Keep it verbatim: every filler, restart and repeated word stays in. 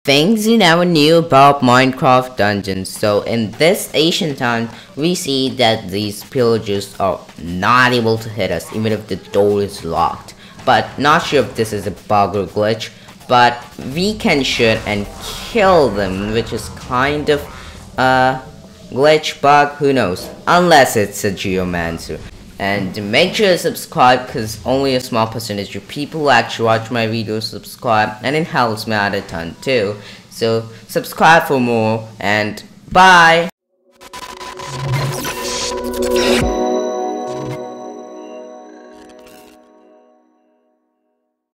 things you never knew about Minecraft dungeons. So in this ancient time, we see that these pillagers are not able to hit us even if the door is locked. But not sure if this is a bug or glitch, but we can shoot and kill them, which is kind of a glitch, bug, who knows, unless it's a geomancer. And make sure to subscribe, because only a small percentage of people who actually watch my videos subscribe, and it helps me out a ton too. So subscribe for more, and bye!